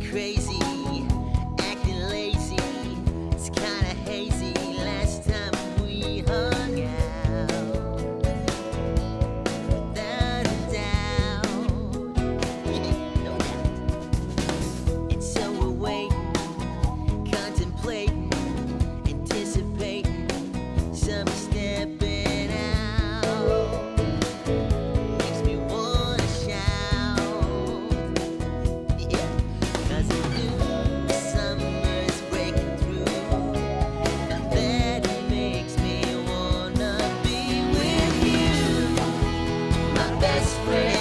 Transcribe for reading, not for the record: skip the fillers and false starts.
crazy, acting lazy. It's kinda hazy. Last time we hung out, without a doubt, no doubt. And so we're waiting, contemplating, anticipating, some stepping out. Makes me wanna shout, yeah. 'Cause the new summer's breaking through, and that makes me wanna be with you, my best friend.